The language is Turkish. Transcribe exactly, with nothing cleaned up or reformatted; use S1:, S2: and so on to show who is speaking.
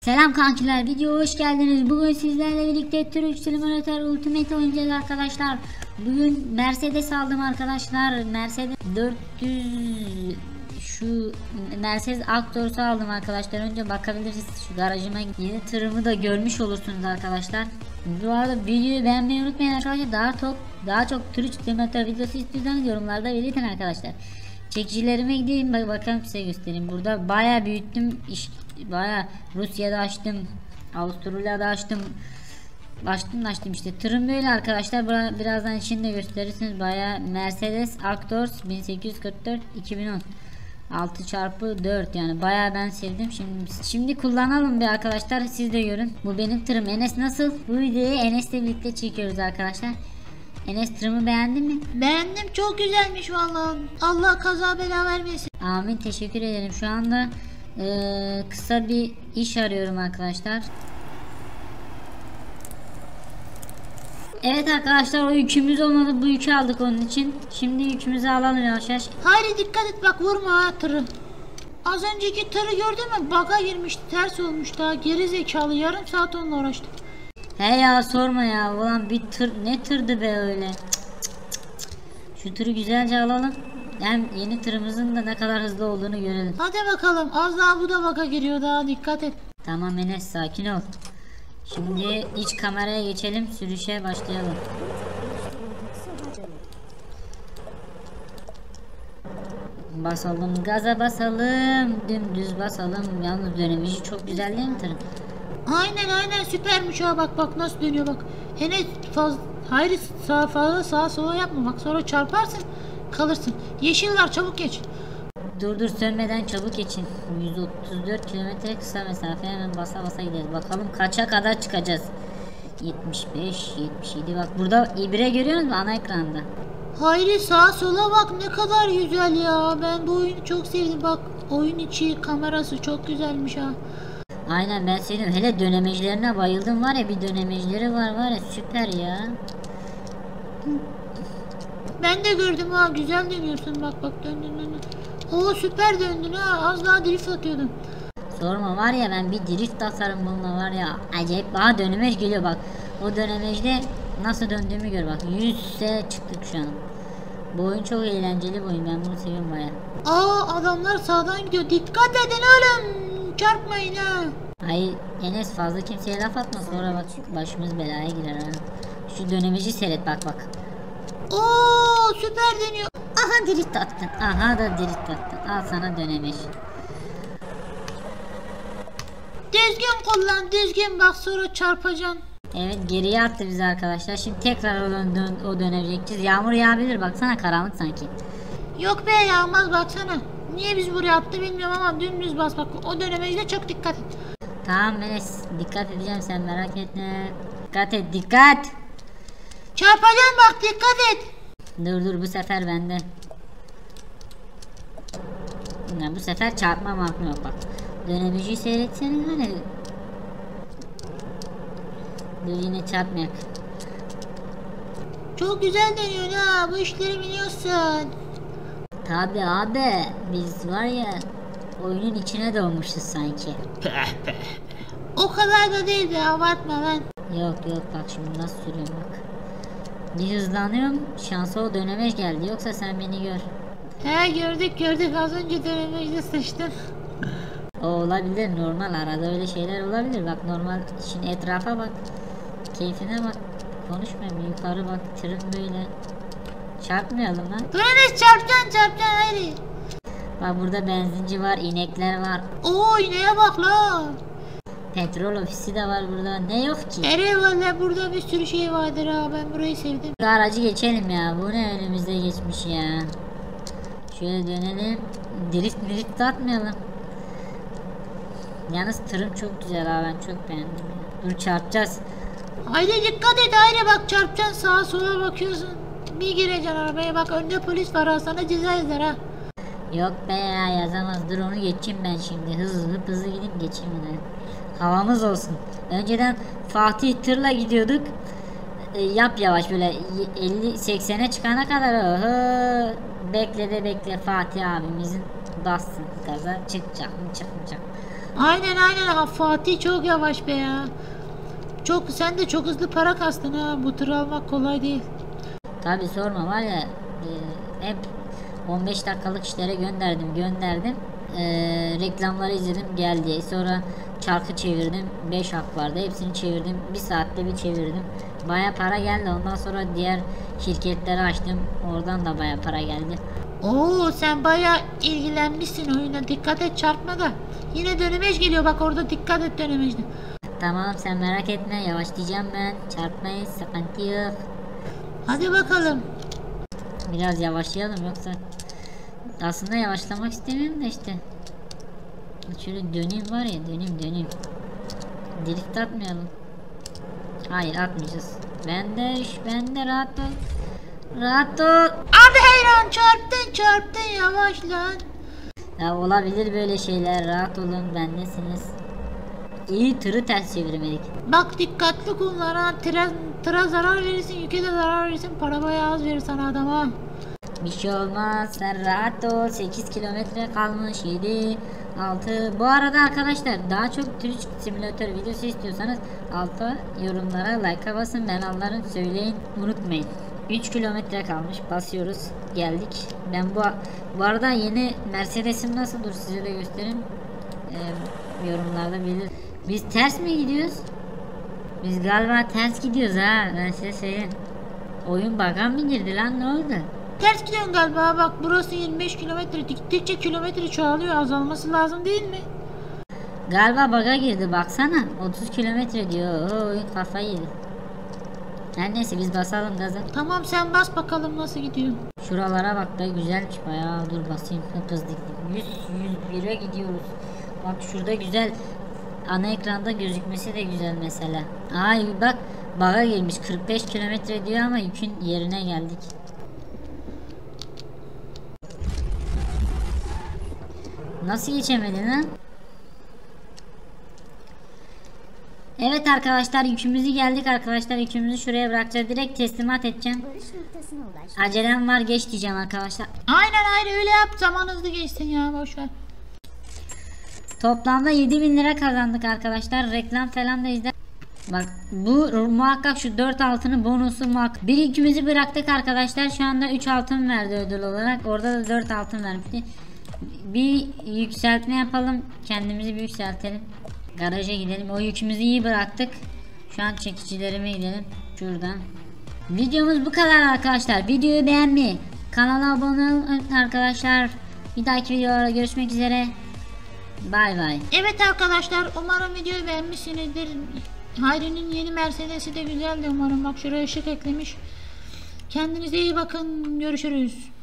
S1: Selam kankiler, videoya hoş geldiniz. Bugün sizlerle birlikte Truck Simulator Ultimate oynayacağız arkadaşlar. Bugün Mercedes aldım arkadaşlar. Mercedes dört yüz şu Mercedes Actros aldım arkadaşlar. Önce bakabiliriz şu garajıma. Yeni tırımı da görmüş olursunuz arkadaşlar. Bu arada videoyu beğenmeyi unutmayın arkadaşlar. Daha çok daha çok Truck Simulator videosu istiyorsanız yorumlarda belirtin arkadaşlar. Çekicilerime gideyim bak bakalım size göstereyim. Burada bayağı büyüttüm. İş, bayağı Rusya'da açtım. Avustralya'da açtım. Açtım açtım işte. Tırım böyle arkadaşlar. Birazdan içinde gösterirsiniz. Bayağı Mercedes Actros bin sekiz yüz kırk dört iki bin on altı çarpı dört yani bayağı ben sevdim. Şimdi şimdi kullanalım bir arkadaşlar. Siz de görün. Bu benim tırım. Enes nasıl? Bu videoyu Enes'le birlikte çekiyoruz arkadaşlar. Enes tırımı beğendin mi?
S2: Beğendim, çok güzelmiş vallahi. Allah kaza bela vermesin.
S1: Amin, teşekkür ederim. Şu anda e, kısa bir iş arıyorum arkadaşlar. Evet arkadaşlar, o yükümüz olmadı, bu yükü aldık onun için. Şimdi yükümüzü alalım yavaş yavaş.
S2: Hayri dikkat et bak, vurma ha tırı. Az önceki tırı gördün mü? Baga girmişti, ters olmuş, daha geri zekalı, yarım saat onunla uğraştık.
S1: He ya, sorma ya. Ulan bir tır ne tırdı be öyle. Cık cık cık. Şu tırı güzelce alalım. Hem yeni tırımızın da ne kadar hızlı olduğunu görelim.
S2: Hadi bakalım, az daha bu da baga giriyor, daha dikkat et.
S1: Tamam Enes, sakin ol. Şimdi iç kameraya geçelim, sürüşe başlayalım. Basalım gaza, basalım dümdüz basalım. Yalnız dönemeci çok güzel değil mi tırın?
S2: Aynen aynen, süpermiş ha, bak bak nasıl dönüyor bak. Enes faz Hayri sağa fazla sağa sola yapma, bak sonra çarparsın kalırsın. Yeşil var, çabuk geç.
S1: Dur dur, sönmeden çabuk geçin. yüz otuz dört kilometre kısa mesafe, hemen basa basa gideriz. Bakalım kaça kadar çıkacağız. yetmiş beş yetmiş yedi, bak burada ibre görüyor musunuz ana ekranda?
S2: Hayri sağa sola bak, ne kadar güzel ya. Ben bu oyunu çok sevdim, bak oyun içi kamerası çok güzelmiş ha.
S1: Aynen, ben senin hele dönemecilerine bayıldım var ya, bir dönemecileri var var ya, süper ya.
S2: Ben de gördüm ha, güzel dönüyorsun, bak bak döndün döndün. Oo süper döndün ha, az daha drift atıyordun.
S1: Sorma var ya, ben bir drift atarım bununla var ya, acayip. Aha dönemeç geliyor bak. O dönemecde nasıl döndüğümü gör bak. yüze çıktık şu an. Bu oyun çok eğlenceli bir oyun, ben bunu seviyorum baya.
S2: Aa adamlar sağdan gidiyor, dikkat edin oğlum, çarpmayın ha.
S1: Hayır Enes, fazla kimseye laf atma, sonra bak başımız belaya girer ha. Şu dönemeci seyret bak bak.
S2: Oo süper dönüyor.
S1: Aha drift attın. Aha da drift attın. Al sana dönemeç.
S2: Düzgün kullan, düzgün bak, sonra çarpacaksın.
S1: Evet, geriye attı bizi arkadaşlar. Şimdi tekrar o, dön dön o dönecekeceğiz. Yağmur yağabilir, baksana karanlık sanki.
S2: Yok be, yağmaz baksana. Niye biz buraya attı bilmiyorum ama dümdüz bas bak. O dönemecde çok dikkat et.
S1: Tamam Enes, dikkat edeceğim, sen merak etme. Dikkat et, dikkat.
S2: Çarpacaksın bak, dikkat et.
S1: Dur dur, bu sefer bende. Ya, bu sefer çarpma mahkum yok bak. Dönemeciyi seyretsene hani. Dur, yine çarpmayak.
S2: Çok güzel dönüyor ha, bu işleri biliyorsun.
S1: Tabi abi, biz var ya oyunun içine doğmuşuz sanki.
S2: O kadar da değil be, abartma lan.
S1: Yok yok, bak şimdi nasıl sürüyorum bak. Bir hızlanıyorum, şansa o dönemeç geldi, yoksa sen beni gör.
S2: He gördük gördük, az önce dönemecde sıçtın.
S1: O olabilir, normal, arada öyle şeyler olabilir, bak normal. Şimdi etrafa bak, keyfine bak, konuşmayayım, yukarı bak, tırın böyle. Çarpmayalım lan.
S2: Dönemeç çarpacaksın çarpacaksın haydi.
S1: Bak burada benzinci var, inekler var.
S2: Oo ineğe bak la.
S1: Petrol ofisi de var burada, ne yok ki?
S2: Nereye valla, burada bir sürü şey vardır ha, ben burayı sevdim.
S1: Şu aracı geçelim ya, bu ne önümüzde geçmiş ya. Şöyle dönelim, drift drift atmayalım. Yalnız tırım çok güzel ha, ben çok beğendim ya. Dur, çarpacağız.
S2: Haydi dikkat et haydi, bak çarpacaksın, sağa sola bakıyorsun. Bir gireceksin arabaya, bak önde polis var ha, sana ceza yazar ha.
S1: Yok be ya, yazamaz. Dur onu geçeyim ben şimdi, hızlı hızlı hızlı gidip geçeyim onu. Havamız olsun. Önceden Fatih tırla gidiyorduk. E, yap yavaş böyle elli seksene çıkana kadar oho, bekle de bekle, Fatih abimizin bassın gaza, çıkacak mı çıkmayacak.
S2: Aynen aynen ha, Fatih çok yavaş be ya. Çok sen de çok hızlı para kastın ha. Bu tır almak kolay değil.
S1: Tabi sorma var ya, e, hep on beş dakikalık işlere gönderdim gönderdim. E, reklamları izledim geldi. Sonra çarkı çevirdim. beş hak vardı. Hepsini çevirdim. Bir saatte bir çevirdim. Baya para geldi. Ondan sonra diğer şirketleri açtım. Oradan da baya para geldi.
S2: Oo sen bayağı ilgilenmişsin oyuna. Dikkat et çarpma da. Yine dönemeç geliyor bak orada, dikkat et dönemeçte.
S1: Tamam sen merak etme, yavaşlayacağım ben. Çarpmayın, sıkıntı yok.
S2: Hadi bakalım.
S1: Biraz yavaşlayalım yoksa aslında yavaşlamak istemiyorum da işte. Şöyle döneyim var ya, döneyim döneyim. Drift atmayalım. Hayır atmayacağız. Ben de iş, ben de rahat ol. Rahat ol.
S2: Abi hayran çarptın çarptın yavaş lan.
S1: Ya olabilir böyle şeyler, rahat olun, bendesiniz. İyi tırı ters çevirmedik.
S2: Bak dikkatli kullan ha. Tıra, tıra zarar verirsin, yüke de zarar verirsin. Para bayağı az verir sana adam ha.
S1: Bir şey olmaz, sen rahat ol. sekiz kilometre kalmış. Yedi, altı. Bu arada arkadaşlar daha çok Türk simülatör videosu istiyorsanız altta yorumlara like'a basın, ben anlarım, söyleyin, unutmayın. üç kilometre kalmış, basıyoruz, geldik. Ben bu bu arada yeni Mercedes'im nasıl, dur size de göstereyim. Ee, yorumlarda bilir. Biz ters mi gidiyoruz? Biz galiba ters gidiyoruz ha, ben size söyleyeyim. Oyun bug'a mı girdi lan, ne oldu?
S2: Ters gidiyorsun galiba, bak burası yirmi beş kilometre, gittikçe kilometre çoğalıyor, azalması lazım değil mi?
S1: Galiba bug'a girdi, baksana otuz kilometre diyor. Oo, oyun kafayı yedi. Her neyse biz basalım gaza.
S2: Tamam sen bas bakalım nasıl gidiyor.
S1: Şuralara bak be, güzelmiş bayağı, dur basayım, hep hızlı yüz yüz bire gidiyoruz. Bak şurada güzel, ana ekranda gözükmesi de güzel mesela. Ay bak, bug'a girmiş, kırk beş kilometre diyor ama yükün yerine geldik. Nasıl geçemedin lan? Evet arkadaşlar, yükümüzü geldik arkadaşlar, yükümüzü şuraya bırakacağız, direkt teslimat edeceğim. Acelem var, geç diyeceğim arkadaşlar.
S2: Aynen aynen öyle yap, zaman hızlı geçsin ya, boşver.
S1: Toplamda yedi bin lira kazandık arkadaşlar, reklam falan da izle. Bak bu muhakkak şu dört altının bonusu muhakkak. Bir yükümüzü bıraktık arkadaşlar, şu anda üç altın verdi ödül olarak, orada da dört altın vermişti. Bir yükseltme yapalım, kendimizi bir yükseltelim. Garaja gidelim, o yükümüzü iyi bıraktık. Şu an çekicilerime gidelim şuradan. Videomuz bu kadar arkadaşlar, videoyu beğenmeyi, kanala abone olun arkadaşlar. Bir dahaki videolarda görüşmek üzere, bay bay.
S2: Evet arkadaşlar, umarım videoyu beğenmişsinizdir. Hayri'nin yeni Mercedes'i de güzeldi umarım, bak şuraya ışık eklemiş. Kendinize iyi bakın, görüşürüz.